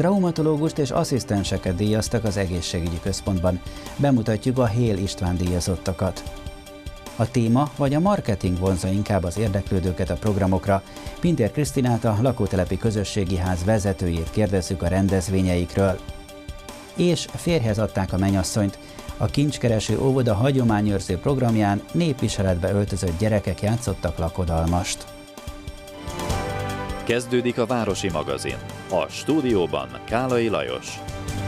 Traumatológust és asszisztenseket díjaztak az egészségügyi központban. Bemutatjuk a Hél István díjazottakat. A téma vagy a marketing vonzza inkább az érdeklődőket a programokra. Pintér Krisztinát, a lakótelepi közösségi ház vezetőjét kérdezzük a rendezvényeikről. És férjhez adták a mennyasszonyt. A Kincskereső óvoda hagyományőrző programján népviseletbe öltözött gyerekek játszottak lakodalmast. Kezdődik a Városi Magazin. A stúdióban Kálai Lajos.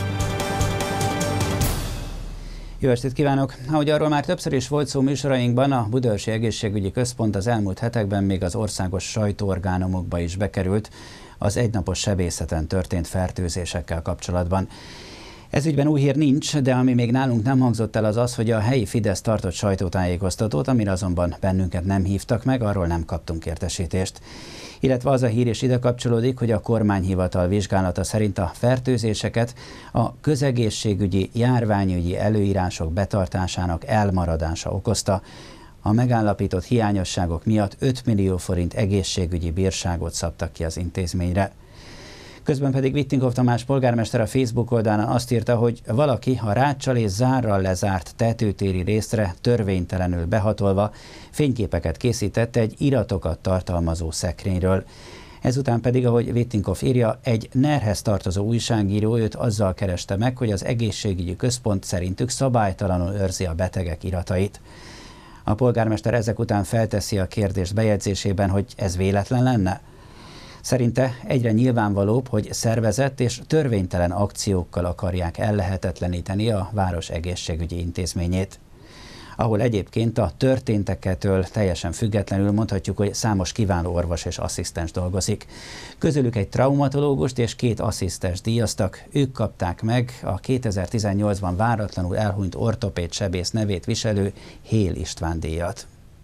Jó estét kívánok! Ahogy arról már többször is volt szó műsorainkban, a Budaörsi Egészségügyi Központ az elmúlt hetekben még az országos sajtóorgánumokba is bekerült az egynapos sebészeten történt fertőzésekkel kapcsolatban. Ezügyben új hír nincs, de ami még nálunk nem hangzott el, az az, hogy a helyi Fidesz tartott sajtótájékoztatót, amire azonban bennünket nem hívtak meg, arról nem kaptunk értesítést. Illetve az a hír is ide kapcsolódik, hogy a kormányhivatal vizsgálata szerint a fertőzéseket a közegészségügyi, járványügyi előírások betartásának elmaradása okozta. A megállapított hiányosságok miatt 5 millió forint egészségügyi bírságot szabtak ki az intézményre. Közben pedig Vittinghoff Tamás polgármester a Facebook oldalán azt írta, hogy valaki a ráccsal és zárral lezárt tetőtéri részre törvénytelenül behatolva fényképeket készített egy iratokat tartalmazó szekrényről. Ezután pedig, ahogy Vittinghoff írja, egy NER-hez tartozó újságíró őt azzal kereste meg, hogy az egészségügyi központ szerintük szabálytalanul őrzi a betegek iratait. A polgármester ezek után felteszi a kérdést bejegyzésében, hogy ez véletlen lenne. Szerinte egyre nyilvánvalóbb, hogy szervezett és törvénytelen akciókkal akarják ellehetetleníteni a város egészségügyi intézményét. Ahol egyébként a történtekettől teljesen függetlenül mondhatjuk, hogy számos kiváló orvos és asszisztens dolgozik. Közülük egy traumatológust és 2 asszisztens díjaztak, ők kapták meg a 2018-ban váratlanul elhunyt ortopéd sebész nevét viselő Hél István díjat.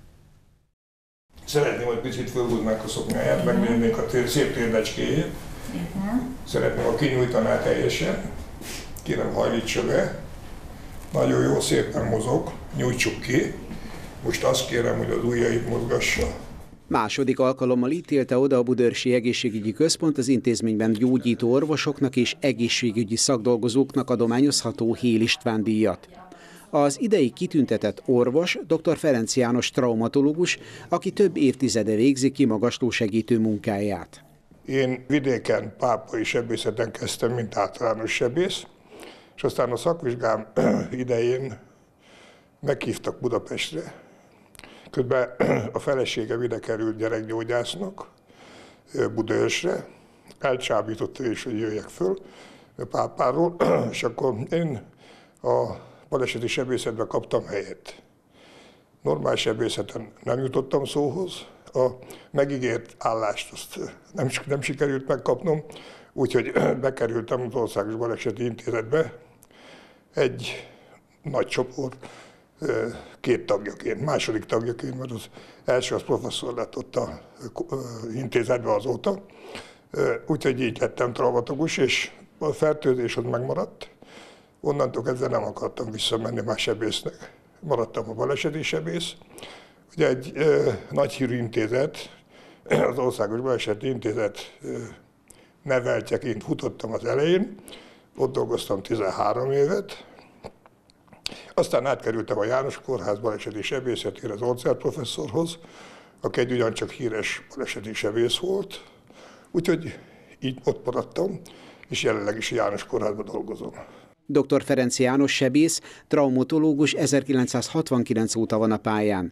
Szeretném, hogy picit fölhúznák a szoknyáját, megnéznék a szép térdecskéjét. Szeretném, ha kinyújtaná teljesen. Kérem, hajlítsa be. Nagyon jó, szépen mozog. Nyújtsuk ki. Most azt kérem, hogy az ujjait mozgassa. Második alkalommal ítélte oda a Budaörsi Egészségügyi Központ az intézményben gyógyító orvosoknak és egészségügyi szakdolgozóknak adományozható Hél István díjat. Az idei kitüntetett orvos dr. Ferenc János traumatológus, aki több évtizede végzi kimagasló segítő munkáját. Én vidéken pápai sebészeten kezdtem, mint általános sebész, és aztán a szakvizsgám idején meghívtak Budapestre. Közben a feleségem ide került gyerekgyógyásznak Budaörsre, elcsábított ő is, hogy jöjjek föl Pápáról, és akkor én a baleseti sebészetben kaptam helyet. Normál sebészeten nem jutottam szóhoz, a megígért állást azt nem sikerült megkapnom, úgyhogy bekerültem az Országos Baleseti Intézetbe egy nagy csoport 2 tagjaként, második tagjaként, mert az első az professzor lett ott az intézetben azóta. Úgyhogy így lettem traumatológus, és a fertőzés az megmaradt. Onnantól kezdve nem akartam visszamenni már sebésznek. Maradtam a baleseti sebész. Ugye egy nagy hírű intézet, az Országos Baleseti Intézet neveltjeként futottam az elején, ott dolgoztam 13 évet. Aztán átkerültem a János Kórház baleseti sebészetére az Orcel professzorhoz, aki egy ugyancsak híres baleseti sebész volt. Úgyhogy így ott maradtam, és jelenleg is a János Kórházban dolgozom. Dr. Ferenc János sebész, traumatológus 1969 óta van a pályán.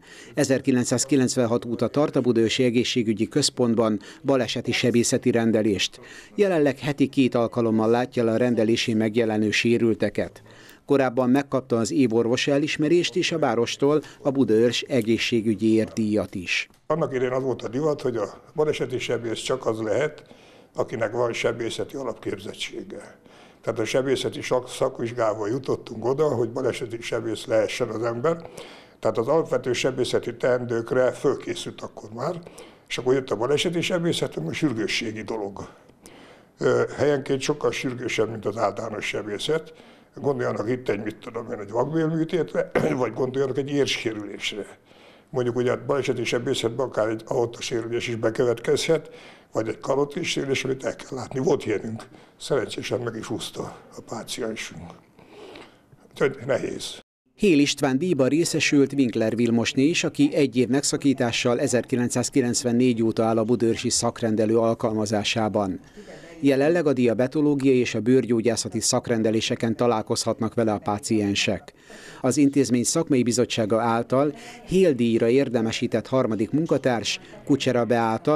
1996 óta tart a Budaörsi Egészségügyi Központban baleseti sebészeti rendelést. Jelenleg heti 2 alkalommal látja le a rendelésén megjelenő sérülteket. Korábban megkapta az évorvos elismerést és a várostól a Budaörs egészségügyiért díjat is. Annak idején az volt a divat, hogy a baleseti sebész csak az lehet, akinek van sebészeti alapképzettsége. Tehát a sebészeti szakvizsgával jutottunk oda, hogy baleseti sebész lehessen az ember. Tehát az alapvető sebészeti teendőkre fölkészült akkor már, és akkor jött a baleseti sebészet, ami a sürgősségi dolog. Helyenként sokkal sürgősebb, mint az általános sebészet. Gondoljanak itt egy vakbélműtétre, vagy gondoljanak egy érsérülésre. Mondjuk ugye a baleseti sebészetben akár egy aortasérülés is bekövetkezhet, vagy egy karotis sérülés, amit el kell látni. Volt ilyenünk. Szerencsésen meg is úszta a páciensünk. Úgyhogy nehéz. Hél István díjban részesült Winkler Vilmosné is, aki egy év megszakítással 1994 óta áll a budaörsi szakrendelő alkalmazásában. Jelenleg a diabetológiai és a bőrgyógyászati szakrendeléseken találkozhatnak vele a páciensek. Az intézmény szakmai bizottsága által Hél díjra érdemesített harmadik munkatárs, Kucsera Beáta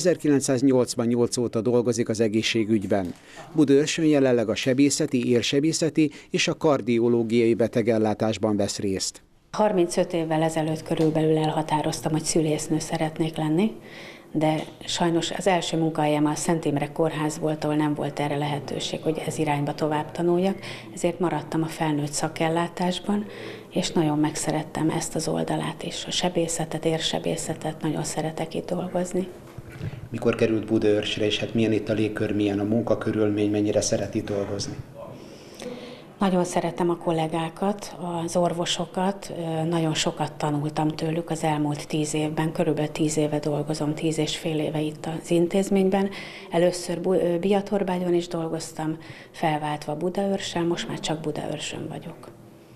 1988 óta dolgozik az egészségügyben. Budaörsön jelenleg a sebészeti, érsebészeti és a kardiológiai betegellátásban vesz részt. 35 évvel ezelőtt körülbelül elhatároztam, hogy szülésznő szeretnék lenni, de sajnos az első munkahelyem a Szent Imre Kórház volt, ahol nem volt erre lehetőség, hogy ez irányba tovább tanuljak, ezért maradtam a felnőtt szakellátásban, és nagyon megszerettem ezt az oldalát is, a sebészetet, érsebészetet, nagyon szeretek itt dolgozni. Mikor került Budaörsre, és hát milyen itt a légkör, milyen a munkakörülmény, mennyire szereti dolgozni? Nagyon szeretem a kollégákat, az orvosokat, nagyon sokat tanultam tőlük az elmúlt 10 évben, körülbelül 10 éve dolgozom, 10,5 éve itt az intézményben. Először Biatorbágyon is dolgoztam, felváltva Budaörsen, most már csak Budaörsön vagyok.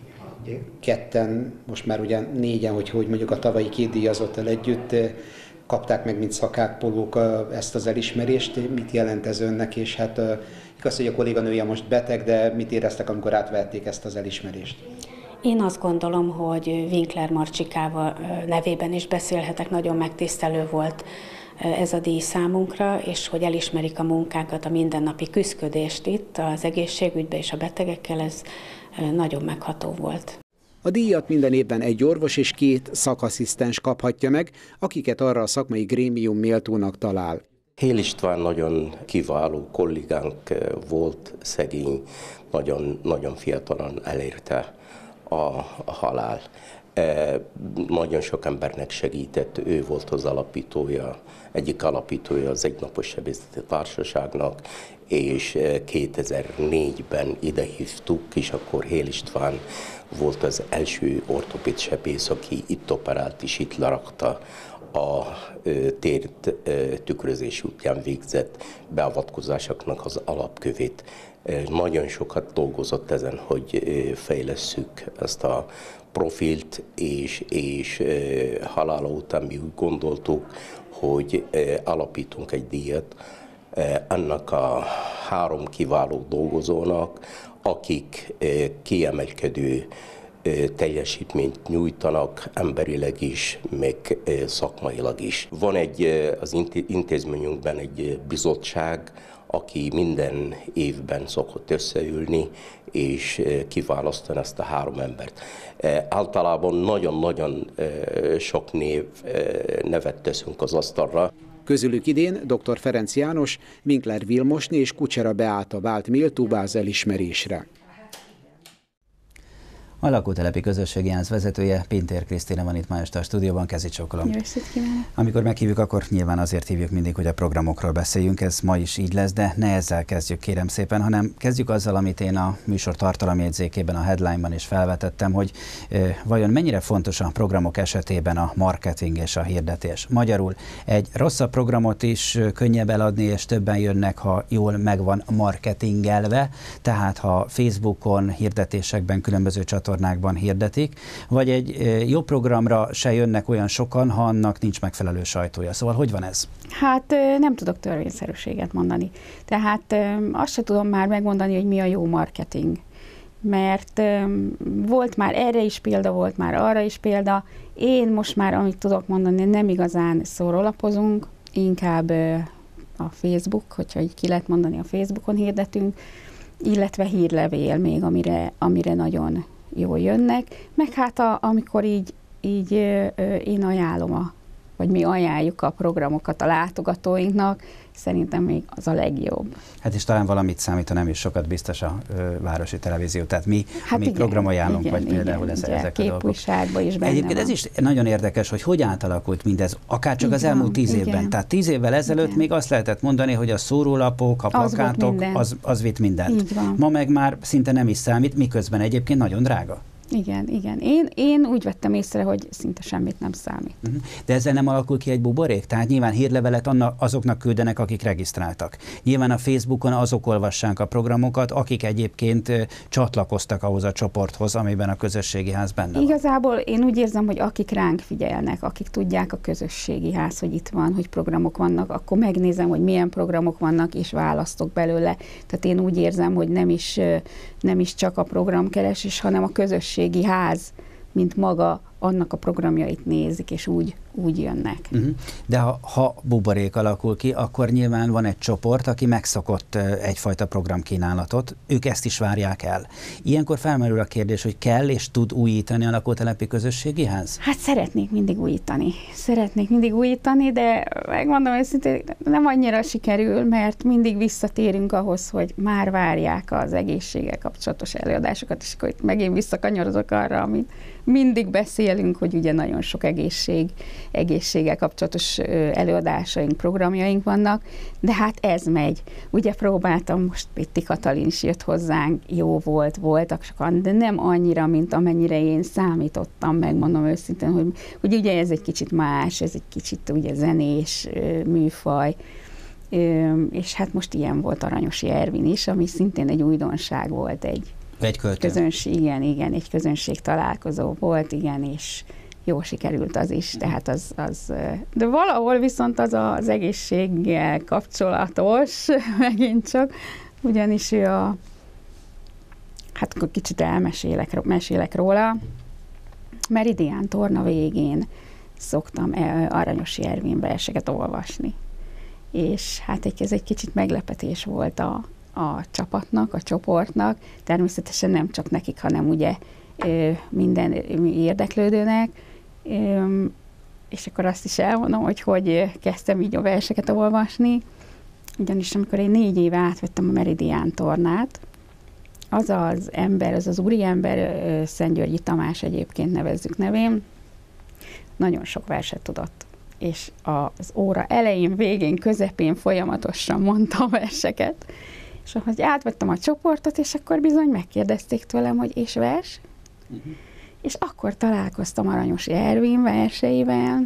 Ketten, most már ugye 4-en, hogy mondjuk a tavalyi 2 díjazottal együtt kapták meg, mint szakákpolók ezt az elismerést. Mit jelent ez önnek, és hát igaz, hogy a kolléganője most beteg, de mit éreztek, amikor átvették ezt az elismerést? Én azt gondolom, hogy Winkler Marcsikával nevében is beszélhetek, nagyon megtisztelő volt ez a díj számunkra, és hogy elismerik a munkánkat, a mindennapi küszködést itt az egészségügyben és a betegekkel, ez nagyon megható volt. A díjat minden évben egy orvos és 2 szakasszisztens kaphatja meg, akiket arra a szakmai grémium méltónak talál. Hél István nagyon kiváló kollégánk volt, szegény, nagyon fiatalan elérte a halál. Nagyon sok embernek segített, ő volt az alapítója, egyik alapítója az Egynapos Sebészeti Társaságnak, és 2004-ben ide hívtuk, és akkor Hél István volt az első ortopéd sebész, aki itt operált és itt lerakta a tért tükrözés útján végzett beavatkozásoknak az alapkövét. Nagyon sokat dolgozott ezen, hogy fejlesszük ezt a profilt, és halála után mi úgy gondoltuk, hogy alapítunk egy díjat annak a 3 kiváló dolgozónak, akik kiemelkedő teljesítményt nyújtanak emberileg is, meg szakmailag is. Van az intézményünkben egy bizottság, aki minden évben szokott összeülni, és kiválasztani ezt a 3 embert. Általában nagyon-nagyon sok nevet teszünk az asztalra. Közülük idén dr. Ferenc János, Winkler Vilmosné és Kucsera Beáta vált méltóbbá az elismerésre. A lakótelepi közösségi ENSZ vezetője, Pintér Krisztina van itt ma este a stúdióban, kezdj csókolom. Jó estét kívánok! Amikor meghívjuk, akkor nyilván azért hívjuk mindig, hogy a programokról beszéljünk, ez ma is így lesz, de ne ezzel kezdjük, kérem szépen, hanem kezdjük azzal, amit én a műsor tartalomjegyzékében, a headline-ban is felvetettem, hogy vajon mennyire fontos a programok esetében a marketing és a hirdetés. Magyarul egy rosszabb programot is könnyebb eladni, és többen jönnek, ha jól megvan marketingelve, tehát ha Facebookon, hirdetésekben, különböző csatornákban hirdetik, vagy egy jó programra se jönnek olyan sokan, ha annak nincs megfelelő sajtója. Szóval hogy van ez? Hát nem tudok törvényszerűséget mondani. Tehát azt se tudom már megmondani, hogy mi a jó marketing. Mert volt már erre is példa, volt már arra is példa. Én most már, amit tudok mondani, nem igazán szórólapozunk, inkább a Facebook, hogyha így ki lehet mondani, a Facebookon hirdetünk, illetve hírlevél még, amire nagyon jól jönnek, meg hát amikor így én ajánlom, vagy mi ajánljuk a programokat a látogatóinknak, szerintem még az a legjobb. Hát és talán valamit számít, nem is sokat biztos a városi televízió. Tehát mi programajánlunk, vagy például ezek a dolgok. Képújságban is benne Egyébként van. ez is nagyon érdekes, hogy átalakult mindez, akár csak az elmúlt 10 évben. Tehát 10 évvel ezelőtt még azt lehetett mondani, hogy a szórólapok, a plakátok, az vitt mindent. Ma meg már szinte nem is számít, miközben egyébként nagyon drága. Igen. Én úgy vettem észre, hogy szinte semmit nem számít. De ezzel nem alakul ki egy buborék? Tehát nyilván hírlevelet azoknak küldenek, akik regisztráltak. Nyilván a Facebookon azok olvassák a programokat, akik egyébként csatlakoztak ahhoz a csoporthoz, amiben a közösségi ház benne van. Igazából én úgy érzem, hogy akik ránk figyelnek, akik tudják a közösségi ház, hogy itt van, hogy programok vannak, akkor megnézem, hogy milyen programok vannak, és választok belőle. Tehát én úgy érzem, hogy nem is csak a programkeresés, hanem a közösségi ház, mint maga, annak a programjait nézik, és úgy jönnek. De ha buborék alakul ki, akkor nyilván van egy csoport, aki megszokott egyfajta programkínálatot, ők ezt is várják el. Ilyenkor felmerül a kérdés, hogy kell és tud újítani a lakótelepi közösségi ház? Hát szeretnék mindig újítani, de megmondom őszintén, nem annyira sikerül, mert mindig visszatérünk ahhoz, hogy már várják az egészséggel kapcsolatos előadásokat, és akkor itt megint visszakanyarodok arra, amit mindig beszélünk, hogy ugye nagyon sok egészséggel kapcsolatos előadásaink, programjaink vannak, de hát ez megy. Ugye próbáltam, most Pitti Katalin is jött hozzánk, jó voltak sokan, de nem annyira, mint amennyire én számítottam, megmondom őszintén, hogy ugye ez egy kicsit más, ez egy kicsit ugye zenés műfaj, és hát most ilyen volt Aranyosi Ervin is, ami szintén egy újdonság volt, egy közönség, igen, egy közönség találkozó volt, igen, és jó sikerült az is, tehát de valahol viszont az egészséggel kapcsolatos, megint csak, ugyanis ő hát akkor kicsit mesélek róla, Meridián torna végén szoktam Aranyosi Ervin verseket olvasni, és hát ez egy kicsit meglepetés volt a csapatnak, a csoportnak, természetesen nem csak nekik, hanem ugye minden érdeklődőnek, és akkor azt is elmondom, hogy kezdtem így a verseket olvasni, ugyanis amikor én 4 éve átvettem a Meridián tornát, az az úriember, Szentgyörgyi Tamás egyébként nevezzük nevén, nagyon sok verset tudott, és az óra elején, végén, közepén folyamatosan mondta a verseket, és ahogy átvettem a csoportot, és akkor bizony megkérdezték tőlem, hogy és vers? És akkor találkoztam Aranyosi Ervin verseivel,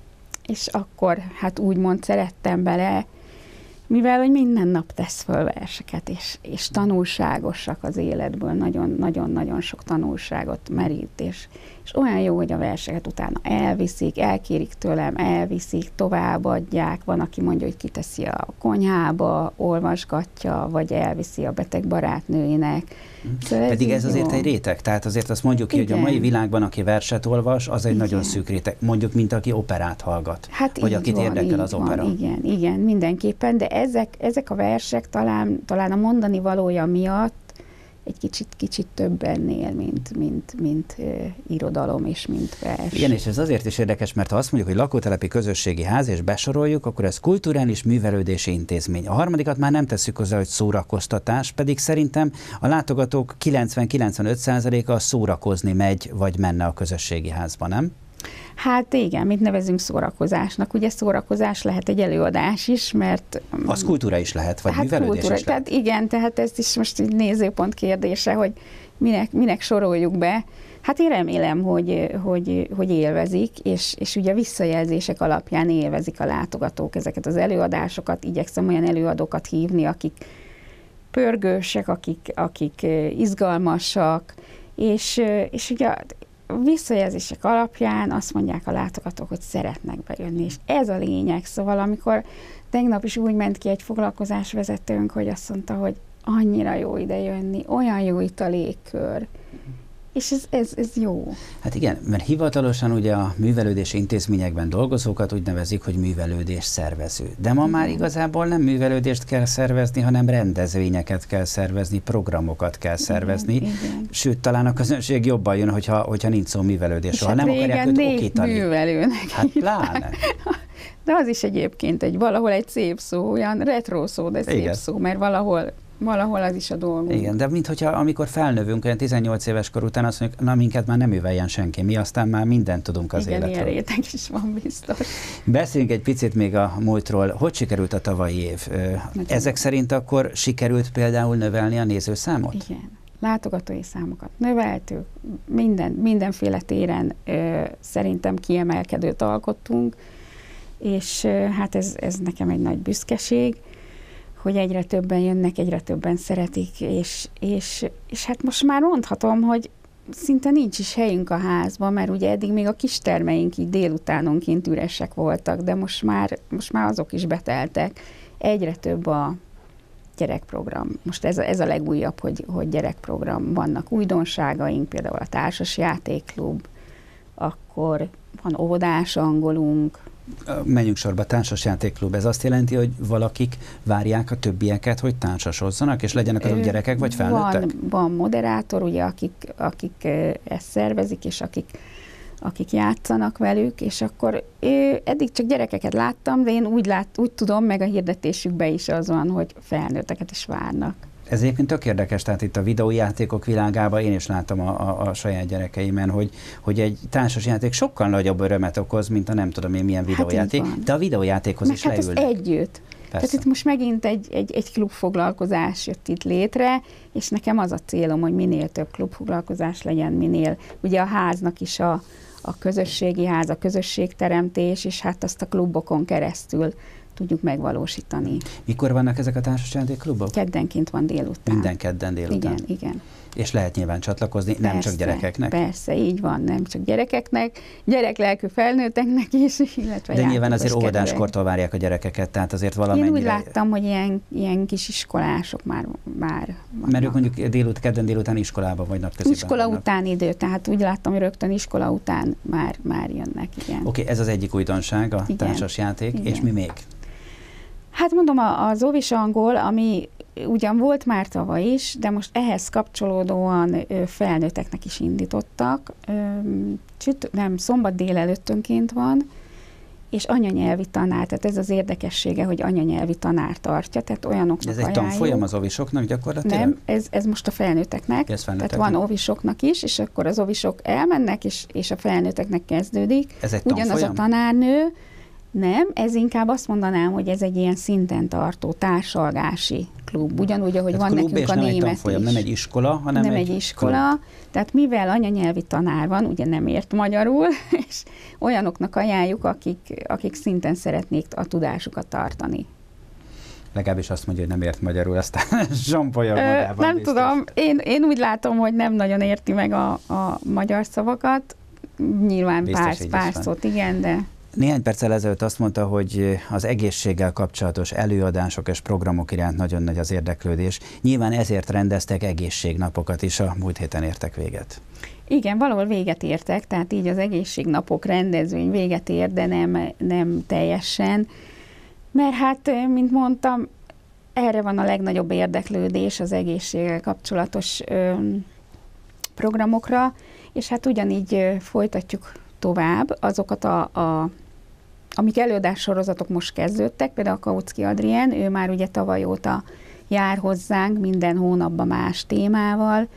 és akkor hát úgymond szerettem bele, mivel hogy minden nap tesz föl verseket, és tanulságosak az életből, nagyon-nagyon sok tanulságot merít, és olyan jó, hogy a verseket utána elviszik, elkérik tőlem, elviszik, továbbadják, van, aki mondja, hogy kiteszi a konyhába, olvasgatja, vagy elviszi a beteg barátnőinek. Szóval pedig ez azért egy réteg, tehát azért azt mondjuk ki, hogy a mai világban, aki verset olvas, az egy nagyon szűk réteg, mondjuk, mint aki operát hallgat, hát vagy akit érdekel az opera. Igen, mindenképpen, de ezek a versek talán a mondani valója miatt egy kicsit több ennél, mint irodalom és mint vers. Igen, és ez azért is érdekes, mert ha azt mondjuk, hogy lakótelepi közösségi ház, és besoroljuk, akkor ez kulturális művelődési intézmény. A harmadikat már nem tesszük hozzá, hogy szórakoztatás, pedig szerintem a látogatók 90-95%-a szórakozni megy, vagy menne a közösségi házba, nem? Hát igen, mit nevezünk szórakozásnak. Ugye szórakozás lehet egy előadás is, mert... Az kultúra is lehet, vagy művelődés is lehet. Tehát igen, tehát ez is most egy nézőpont kérdése, hogy minek soroljuk be. Hát én remélem, hogy élvezik, és ugye visszajelzések alapján élvezik a látogatók ezeket az előadásokat. Igyekszem olyan előadókat hívni, akik pörgősek, akik izgalmasak, és ugye visszajelzések alapján azt mondják a látogatók, hogy szeretnek bejönni, és ez a lényeg. Szóval amikor tegnap is úgy ment ki egy foglalkozásvezetőnk, hogy azt mondta, hogy annyira jó ide jönni, olyan jó itt a légkör, és ez jó. Hát igen, mert hivatalosan ugye a művelődési intézményekben dolgozókat úgy nevezik, hogy művelődés szervező. De ma már igazából nem művelődést kell szervezni, hanem rendezvényeket kell szervezni, programokat kell szervezni. Igen. Sőt, talán a közönség jobban jön, hogyha nincs szó művelődésről. Hát nem akarják őt okítani. Művelőnek hát pláne. De az is egyébként valahol egy szép szó, olyan retro szó, de szép szó, mert valahol az is a dolgunk. Igen, de minthogyha amikor felnövünk, olyan 18 éves kor után azt mondjuk, na minket már nem műveljen senki, mi aztán már mindent tudunk az életről. Igen, ilyen réteg is van biztos. Beszéljünk egy picit még a múltról. Hogy sikerült a tavalyi év? Ezek szerint akkor sikerült például növelni a nézőszámot? Igen. látogatói számokat növeltük, mindenféle téren szerintem kiemelkedőt alkottunk, és hát ez nekem egy nagy büszkeség, hogy egyre többen jönnek, egyre többen szeretik, és hát most már mondhatom, hogy szinte nincs is helyünk a házban, mert ugye eddig még a kistermeink így délutánonként üresek voltak, de most már azok is beteltek. Egyre több a gyerekprogram. Most ez a legújabb, hogy gyerekprogram. Vannak újdonságaink, például a társasjátékklub, akkor van óvodás angolunk. Menjünk sorba, társasjátékklub. Ez azt jelenti, hogy valakik várják a többieket, hogy társasozzanak, és legyenek azok gyerekek vagy felnőttek? Van moderátor, ugye, akik ezt szervezik, és akik játszanak velük, és akkor eddig csak gyerekeket láttam, de én úgy tudom, meg a hirdetésükben is az van, hogy felnőtteket is várnak. Ez egyébként tök érdekes, tehát itt a videójátékok világában én is láttam a saját gyerekeimen, hogy egy társasjáték sokkal nagyobb örömet okoz, mint a nem tudom én milyen videójáték, de a videójátékhoz is leülnek. Hát együtt. Persze. Tehát itt most megint egy klubfoglalkozás jött itt létre, és nekem az a célom, hogy minél több klubfoglalkozás legyen, minél, ugye a háznak is a közösségi ház, a közösségteremtés, és hát azt a klubokon keresztül tudjuk megvalósítani. Mikor vannak ezek a társasjátékklubok? Keddenként van délután. Minden kedden délután. Igen. És lehet nyilván csatlakozni, persze, nem csak gyerekeknek? Persze, így van, nem csak gyerekeknek, gyereklelkű felnőtteknek is, illetve de nyilván azért óvodáskortól várják a gyerekeket, tehát azért valamennyire... Én úgy láttam, hogy ilyen kis iskolások már vannak. Mert ők mondjuk kedden délután iskolában vagy napközben iskola vannak. Után idő, tehát úgy láttam, hogy rögtön iskola után már jönnek, igen. Oké, ez az egyik újdonság, a társasjáték, igen. És mi még? Hát mondom, az óvis angol, ami ugyan volt már tavaly is, de most ehhez kapcsolódóan felnőtteknek is indítottak. Szombat délelőttönként van, és anyanyelvi tanár, tehát ez az érdekessége, hogy anyanyelvi tanár tartja, tehát olyanoknak ez egy tanfolyam az óvisoknak gyakorlatilag? Nem, ez most a felnőtteknek, tehát van óvisoknak is, és akkor az óvisok elmennek, és a felnőtteknek kezdődik. Ez egy ugyanaz tanfolyam? A tanárnő, nem, ez inkább azt mondanám, hogy ez egy ilyen szinten tartó társalgási klub. Ugyanúgy, ahogy van nekünk a német is. Nem egy iskola, hanem nem egy iskola. Klub. Tehát mivel anyanyelvi tanár van, ugye nem ért magyarul, és olyanoknak ajánljuk, akik szinten szeretnék a tudásukat tartani. Legalábbis azt mondja, hogy nem ért magyarul, aztán zsombolja magában. Nem biztos. tudom, én úgy látom, hogy nem nagyon érti meg a magyar szavakat. Nyilván pár szót, igen, de... Néhány perccel ezelőtt azt mondta, hogy az egészséggel kapcsolatos előadások és programok iránt nagyon nagy az érdeklődés. Nyilván ezért rendeztek egészségnapokat is, a múlt héten értek véget. Igen, valahol véget értek, tehát így az egészségnapok rendezvény véget ér, de nem teljesen. Mert hát, mint mondtam, erre van a legnagyobb érdeklődés az egészséggel kapcsolatos programokra, és hát ugyanígy folytatjuk tovább azokat amik előadássorozatok most kezdődtek, például a Kautsky Adrien, ő már ugye tavaly óta jár hozzánk minden hónapban más témával,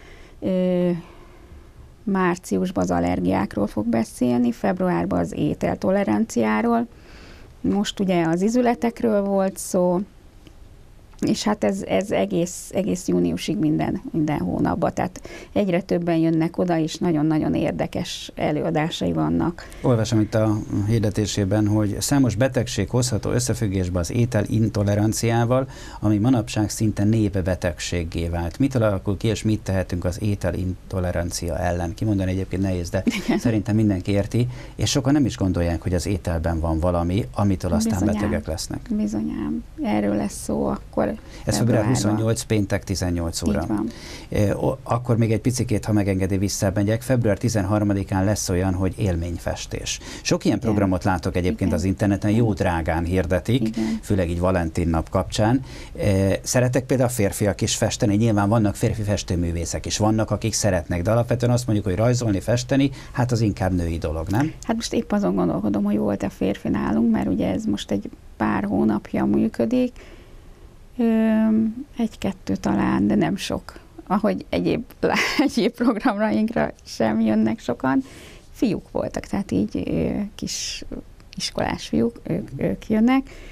márciusban az allergiákról fog beszélni, februárban az ételtoleranciáról, most ugye az izületekről volt szó, és hát ez egész júniusig minden hónapban, tehát egyre többen jönnek oda, és nagyon-nagyon érdekes előadásai vannak. Olvasom itt a hirdetésében, hogy számos betegség hozható összefüggésbe az étel intoleranciával, ami manapság szinte névbetegséggé vált. Mitől alakul ki, és mit tehetünk az étel intolerancia ellen? Kimondani egyébként nehéz, de szerintem mindenki érti, és sokan nem is gondolják, hogy az ételben van valami, amitől aztán bizonyám, betegek lesznek. Bizonyám, erről lesz szó akkor. Ez február 28, péntek 18 óra. Akkor még egy picikét, ha megengedi, visszamegyek. Február 13-án lesz olyan, hogy élményfestés. Sok ilyen programot látok egyébként az interneten, jó drágán hirdetik, főleg így Valentin nap kapcsán. Szeretek például a férfiak is festeni, nyilván vannak férfi festőművészek is, vannak, akik szeretnek, de alapvetően azt mondjuk, hogy rajzolni, festeni, hát az inkább női dolog, nem? Hát most épp azon gondolkodom, hogy volt-e férfi nálunk, mert ugye ez most egy pár hónapja működik, egy-kettő talán, de nem sok. Ahogy egyéb programrainkra sem jönnek sokan. Fiúk voltak, tehát így kis iskolás fiúk, ők jönnek.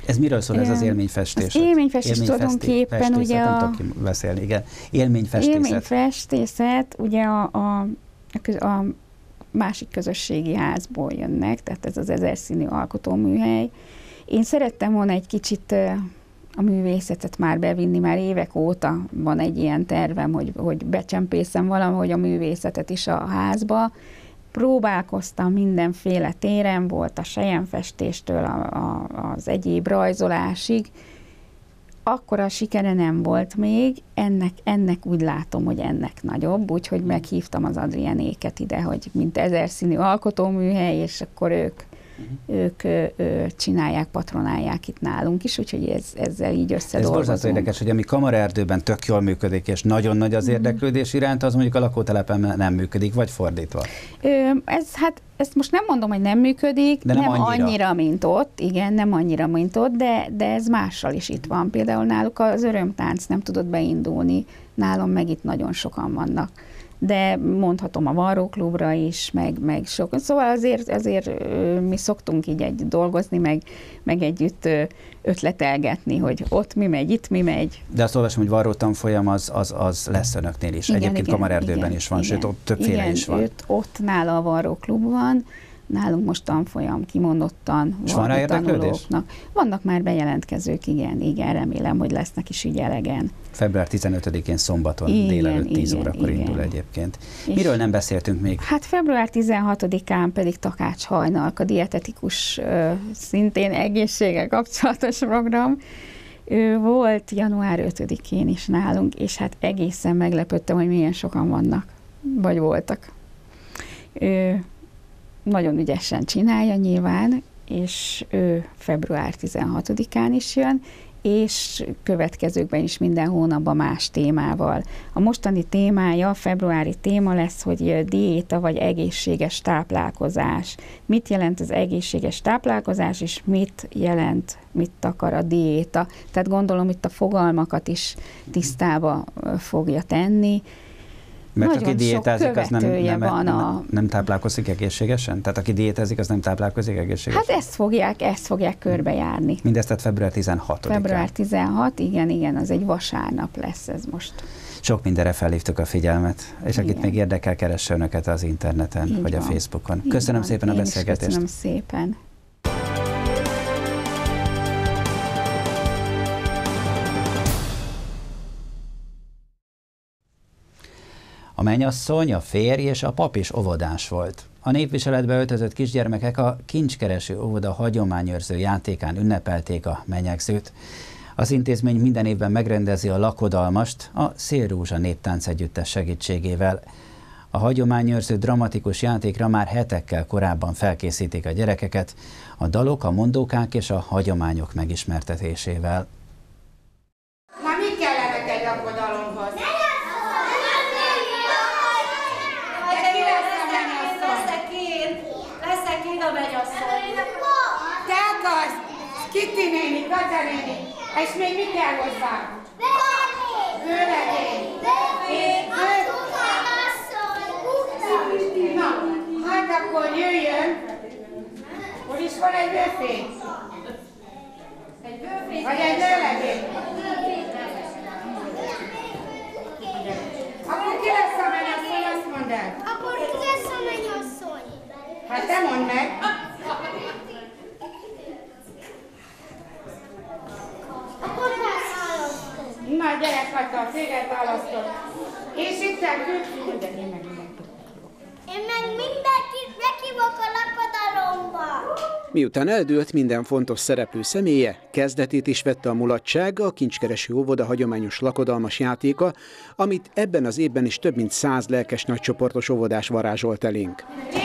Ez miről szól ez az élményfestés? Az élményfestés tulajdonképpen ugye nem tudok beszélni, igen. Élményfestészet ugye a másik közösségi házból jönnek, tehát ez az 1000 színű alkotóműhely. Én szerettem volna egy kicsit a művészetet már bevinni, már évek óta van egy ilyen tervem, hogy becsempészem valahogy a művészetet is a házba. Próbálkoztam mindenféle téren, volt a selyemfestéstől az egyéb rajzolásig. Akkora sikere nem volt még, ennek úgy látom, hogy ennek nagyobb, úgyhogy meghívtam az Adrianéket ide, hogy mint 1000 színű alkotóműhely, és akkor ők csinálják, patronálják itt nálunk is, úgyhogy ezzel így összedolgozunk. Ez borzasztó érdekes, hogy ami Kamaraerdőben tök jól működik, és nagyon nagy az érdeklődés iránt, az mondjuk a lakótelepen nem működik, vagy fordítva? Ezt most nem mondom, hogy nem működik, de nem annyira, mint ott, igen, nem annyira, mint ott, de ez mással is itt van. Például náluk az örömtánc nem tudott beindulni, nálam meg itt nagyon sokan vannak. De mondhatom a varróklubra is, meg sok. Szóval azért mi szoktunk így dolgozni, meg együtt ötletelgetni, hogy ott mi megy, itt mi megy. De azt olvasom, hogy varró tanfolyam az lesz önöknél is. Igen, egyébként Kamaraerdőben is van, sőt ott többféle is van. Ott nála a varróklub van, nálunk most tanfolyam kimondottan varró tanulóknak. Vannak már bejelentkezők, igen, remélem, hogy lesznek is így elegen. Február 15-én szombaton délelőtt 10 órakor indul egyébként. Miről nem beszéltünk még? Hát február 16-án pedig Takács Hajnalka, dietetikus, szintén egészséggel kapcsolatos program. Volt január 5-én is nálunk, és hát egészen meglepődtem, hogy milyen sokan vannak, vagy voltak. Nagyon ügyesen csinálja nyilván, és ő február 16-án is jön, és következőkben is minden hónapban más témával. A mostani témája, a februári téma lesz, hogy diéta vagy egészséges táplálkozás. Mit jelent az egészséges táplálkozás, és mit akar a diéta? Tehát gondolom itt a fogalmakat is tisztába fogja tenni. Mert nagyon aki diétázik, az nem táplálkozik egészségesen? Tehát aki diétázik, az nem táplálkozik egészségesen? Hát ezt fogják körbejárni. Mindezt tehát február 16-án. Február 16, igen, az egy vasárnap lesz ez most. Sok mindenre felhívtuk a figyelmet, és akit még érdekel, keresse önöket az interneten, így vagy van. A Facebookon. Köszönöm szépen a beszélgetést. Köszönöm szépen. A mennyasszony, a férj és a pap is óvodás volt. A népviseletbe öltözött kisgyermekek a Kincskereső óvoda hagyományőrző játékán ünnepelték a menyegzőt. Az intézmény minden évben megrendezi a lakodalmast a Szélrózsa néptánc együttes segítségével. A hagyományőrző dramatikus játékra már hetekkel korábban felkészítik a gyerekeket, a dalok, a mondókák és a hagyományok megismertetésével. Na, mi kellene egy lakodalomhoz? Te akarsz? Kitty néni, Kata néni, és még mi kell hozzá? Vőlegény. Na, hát akkor jöjjön. Hol is van egy vőfény? Vagy egy vőlegény? Akkor ki lesz a mennyasszony, azt mondd el. Akkor ki lesz a mennyasszony? Hát te mondd meg. Akkor választom. Na, gyere, Kata, téged választott. És itt én meg mindenkit meghívok a lakodalomba. Miután eldőlt minden fontos szereplő személye, kezdetét is vette a mulatság, a Kincskereső óvoda hagyományos lakodalmas játéka, amit ebben az évben is több mint 100 lelkes nagycsoportos óvodás varázsolt elénk.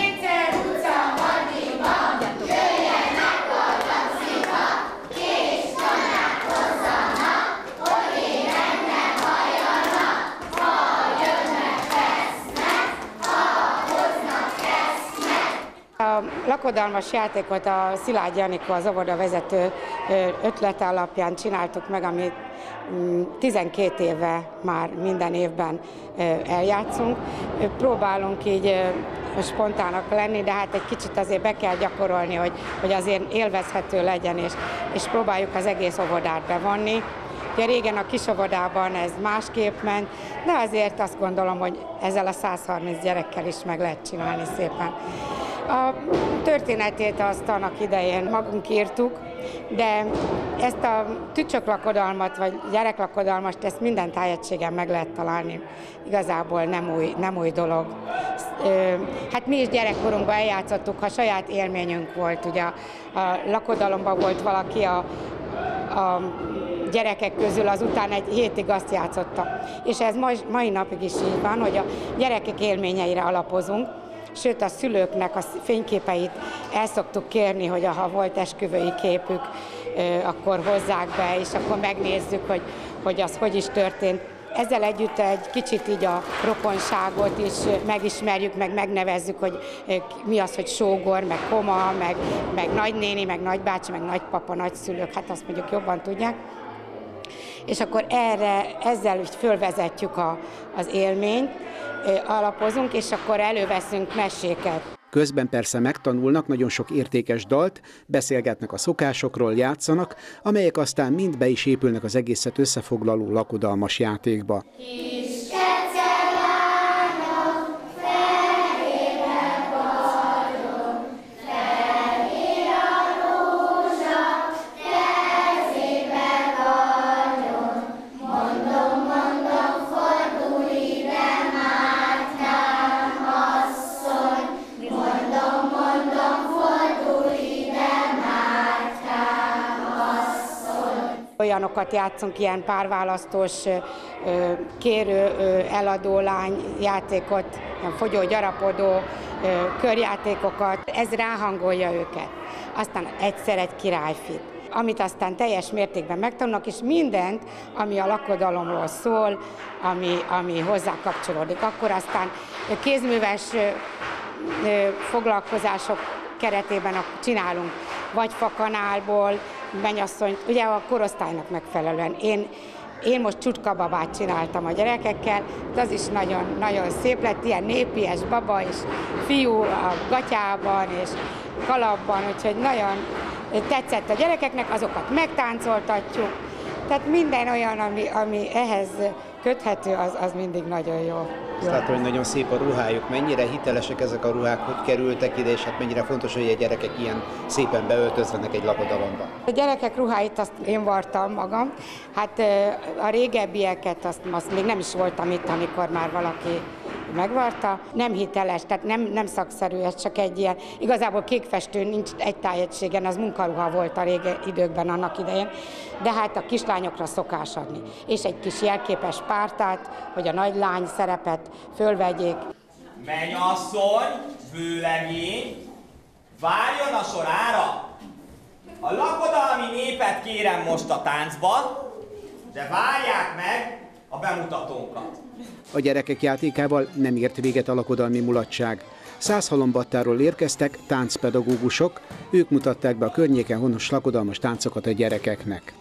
A lakodalmas játékot a Szilágy Janikó, az óvoda vezető ötlete alapján csináltuk meg, amit 12 éve már minden évben eljátszunk. Próbálunk így spontának lenni, de hát egy kicsit azért be kell gyakorolni, hogy azért élvezhető legyen, és próbáljuk az egész óvodát bevonni. Ugye régen a kis óvodában ez másképp ment, de azért azt gondolom, hogy ezzel a 130 gyerekkel is meg lehet csinálni szépen. A történetét azt annak idején magunk írtuk, de ezt a tücsöklakodalmat, vagy gyereklakodalmast, ezt minden tájegységen meg lehet találni. Igazából nem új dolog. Hát mi is gyerekkorunkban eljátszottuk, ha saját élményünk volt. Ugye a lakodalomban volt valaki a gyerekek közül, azután egy hétig azt játszotta. És ez mai napig is így van, hogy a gyerekek élményeire alapozunk, sőt a szülőknek a fényképeit el szoktuk kérni, hogy ha volt esküvői képük, akkor hozzák be, és akkor megnézzük, hogy az hogy is történt. Ezzel együtt egy kicsit így a rokonságot is megismerjük, meg megnevezzük, hogy mi az, hogy sógor, meg koma, meg nagynéni, meg nagybácsi, meg nagypapa, nagyszülők, hát azt mondjuk jobban tudják. És akkor ezzel úgy fölvezetjük az élményt, alapozunk, és akkor előveszünk meséket. Közben persze megtanulnak nagyon sok értékes dalt, beszélgetnek a szokásokról, játszanak, amelyek aztán mind be is épülnek az egészet összefoglaló lakodalmas játékba. Olyanokat játszunk, ilyen párválasztós, kérő, eladó lány játékot, ilyen fogyó, gyarapodó körjátékokat. Ez ráhangolja őket. Aztán egyszer egy királyfit, amit aztán teljes mértékben megtanulnak, és mindent, ami a lakodalomról szól, ami hozzá kapcsolódik. Akkor aztán kézműves foglalkozások keretében csinálunk, vagy fakanálból, mennyasszonyt, ugye a korosztálynak megfelelően. Én most csutskababát csináltam a gyerekekkel, de az is nagyon, nagyon szép lett, ilyen népies baba és fiú a gatyában és kalapban, úgyhogy nagyon tetszett a gyerekeknek, azokat megtáncoltatjuk, tehát minden olyan, ami ehhez köthető, az mindig nagyon jó. Tehát, hogy nagyon szép a ruhájuk, mennyire hitelesek ezek a ruhák, hogy kerültek ide, és hát mennyire fontos, hogy a gyerekek ilyen szépen beöltözvenek egy lakodalomba. A gyerekek ruháit azt én vartam magam, hát a régebbieket azt még nem is voltam itt, amikor már valaki megvarta. Nem hiteles, tehát nem szakszerű, ez csak egy ilyen, igazából kékfestő nincs egy tájegységen, az munkaruha volt a régi időkben annak idején, de hát a kislányokra szokás adni. És egy kis jelképes pártát, hogy a nagylány szerepet fölvegyék. Mennyasszony, vőlegény, várjon a sorára! A lakodalmi népet kérem most a táncba, de várják meg a bemutatónkat. A gyerekek játékával nem ért véget a lakodalmi mulatság. Százhalombattáról érkeztek táncpedagógusok, ők mutatták be a környéken honos lakodalmas táncokat a gyerekeknek.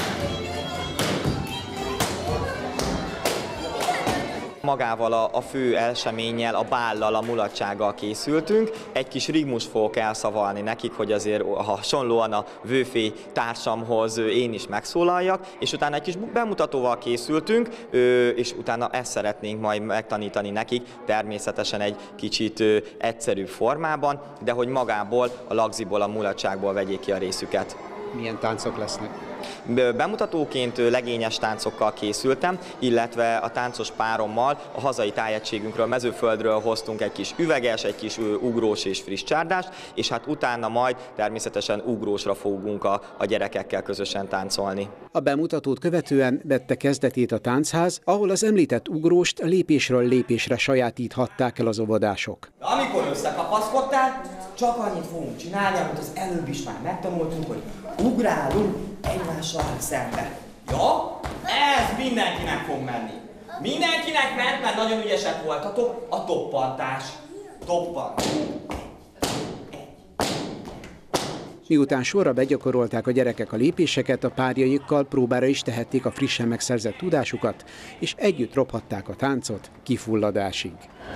Magával a fő eseménnyel, a bállal, a mulatsággal készültünk. Egy kis rigmus fogok elszavalni nekik, hogy azért hasonlóan a vőfély társamhoz én is megszólaljak, és utána egy kis bemutatóval készültünk, és utána ezt szeretnénk majd megtanítani nekik, természetesen egy kicsit egyszerűbb formában, de hogy magából, a lagziból, a mulatságból vegyék ki a részüket. Milyen táncok lesznek? Bemutatóként legényes táncokkal készültem, illetve a táncos párommal a hazai tájegységünkről, Mezőföldről hoztunk egy kis üveges, egy kis ugrós és friss csárdást, és hát utána majd természetesen ugrósra fogunk a gyerekekkel közösen táncolni. A bemutatót követően vette kezdetét a táncház, ahol az említett ugróst lépésről lépésre sajátíthatták el az óvodások. Amikor összekapaszkodtál, csak annyit fogunk csinálni, amit az előbb is már megtanultunk, hogy ugrálunk egymással szembe. Jó? Ez mindenkinek fog menni. Mindenkinek ment, mert nagyon ügyesek voltatok, a toppantás. Toppant. Miután sorra begyakorolták a gyerekek a lépéseket, a párjaikkal próbára is tehették a frissen megszerzett tudásukat, és együtt robhatták a táncot kifulladásig.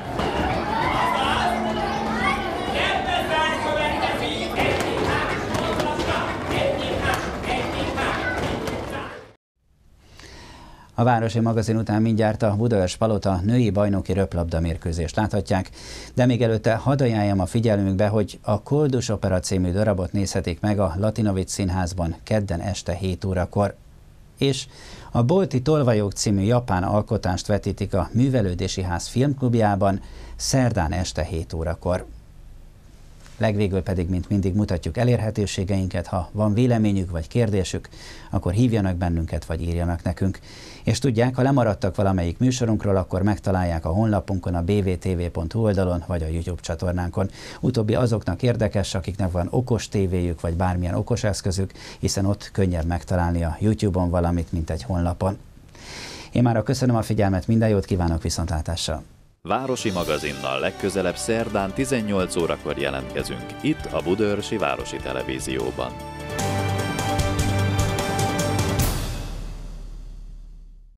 A Városi magazin után mindjárt a Budaörs-Palota női bajnoki röplabda mérkőzést láthatják, de még előtte hadd ajánljam a figyelmünkbe, hogy a Koldus Opera című darabot nézhetik meg a Latinovics Színházban kedden este 7 órakor. És a Bolti Tolvajok című japán alkotást vetítik a Művelődési Ház filmklubjában szerdán este 7 órakor. Legvégül pedig, mint mindig, mutatjuk elérhetőségeinket. Ha van véleményük vagy kérdésük, akkor hívjanak bennünket, vagy írjanak nekünk. És tudják, ha lemaradtak valamelyik műsorunkról, akkor megtalálják a honlapunkon, a bvtv.hu oldalon, vagy a YouTube csatornánkon. Utóbbi azoknak érdekes, akiknek van okos tévéjük, vagy bármilyen okos eszközük, hiszen ott könnyebb megtalálni a YouTube-on valamit, mint egy honlapon. Én mára köszönöm a figyelmet, minden jót kívánok, viszontlátásra! Városi magazinnal legközelebb szerdán 18 órakor jelentkezünk, itt a Budaörsi Városi Televízióban.